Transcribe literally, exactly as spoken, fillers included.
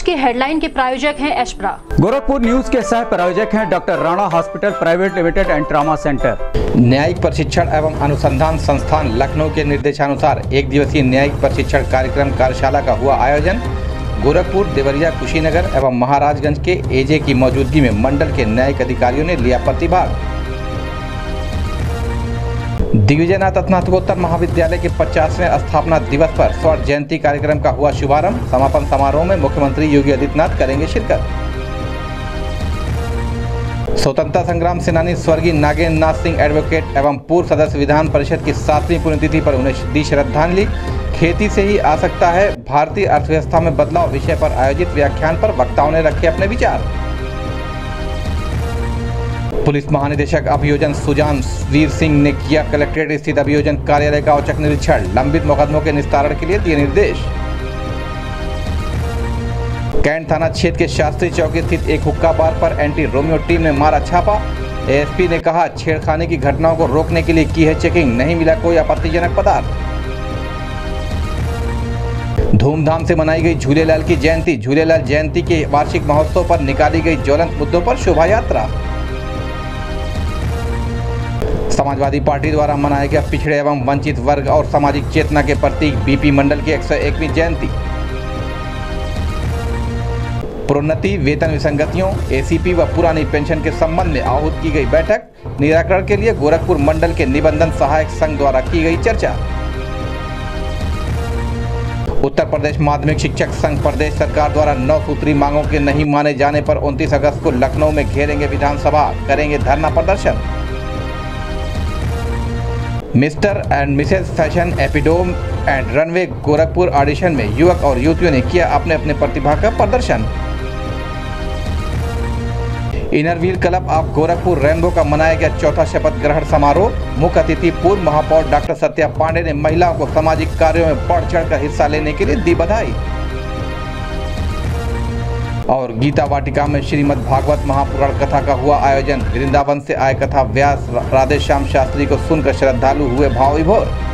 के हेडलाइन के प्रायोजक हैं एशप्रा। गोरखपुर न्यूज के सह प्रायोजक हैं doctor Rana hospital private limited and trauma centre. न्यायिक प्रशिक्षण एवं अनुसंधान संस्थान लखनऊ के निर्देशानुसार एक दिवसीय न्यायिक प्रशिक्षण कार्यक्रम कार्यशाला का हुआ आयोजन। गोरखपुर, देवरिया, कुशीनगर एवं महाराजगंज के एजे की मौजूदगी में मंडल के न्यायिक अधिकारियों ने लिया प्रतिभाग। दिग्विजयनाथ स्नातकोत्तर महाविद्यालय के पचासवें स्थापना दिवस पर स्वर्ण जयंती कार्यक्रम का हुआ शुभारंभ। समापन समारोह में मुख्यमंत्री योगी आदित्यनाथ करेंगे शिरकत। स्वतंत्रता संग्राम सेनानी स्वर्गीय नागेंद्र नाथ सिंह एडवोकेट एवं पूर्व सदस्य विधान परिषद की सातवीं पुण्यतिथि पर उन्हें दी श्रद्धांजलि। खेती से ही आ सकता है भारतीय अर्थव्यवस्था में बदलाव विषय पर आयोजित व्याख्यान पर वक्ताओं ने रखे अपने विचार। पुलिस महानिदेशक अभियोजन सुजान वीर सिंह ने किया कलेक्ट्रेट स्थित अभियोजन कार्यालय का औचक निरीक्षण। लंबित मुकदमों के निस्तारण के लिए दिए निर्देश। कैंट थाना क्षेत्र के शास्त्री चौक स्थित एक हुक्का बार पर एंटी रोमियो टीम ने मारा छापा। एएसपी ने कहा छेड़खानी की घटनाओं को रोकने के लिए की है चेकिंग, नहीं मिला कोई आपत्तिजनक पदार्थ। धूमधाम से मनाई गई झूलेलाल की जयंती। झूलेलाल जयंती के वार्षिक महोत्सव पर निकाली गई ज्वलंत मुद्दों पर शोभा यात्रा। समाजवादी पार्टी द्वारा मनाया गया पिछड़े एवं वंचित वर्ग और सामाजिक चेतना के प्रतीक बीपी मंडल की एक सौ एकवीं जयंती। प्रोन्नति, वेतन विसंगतियों, एसीपी व पुरानी पेंशन के संबंध में आहूत की गई बैठक। निराकरण के लिए गोरखपुर मंडल के निबंधन सहायक संघ द्वारा की गई चर्चा। उत्तर प्रदेश माध्यमिक शिक्षक संघ प्रदेश सरकार द्वारा नौ सूत्री मांगों के नहीं माने जाने पर उनतीस अगस्त को लखनऊ में घेरेंगे विधानसभा, करेंगे धरना प्रदर्शन। Mister and missus fashion epitome and runway Gorakhpur audition में युवक और युवतियों ने किया अपने अपने प्रतिभा का प्रदर्शन। Inner wheel club of Gorakhpur rainbow का मनाया गया चौथा शपथ ग्रहण समारोह। मुख्य अतिथि पूर्व महापौर डॉक्टर सत्या पांडे ने महिलाओं को सामाजिक कार्यों में बढ़ चढ़कर हिस्सा लेने के लिए दी बधाई। और गीता वाटिका में श्रीमद् भागवत महापुराण कथा का हुआ आयोजन। वृंदावन से आए कथा व्यास राधेश्याम शास्त्री को सुनकर श्रद्धालु हुए भाव विभोर।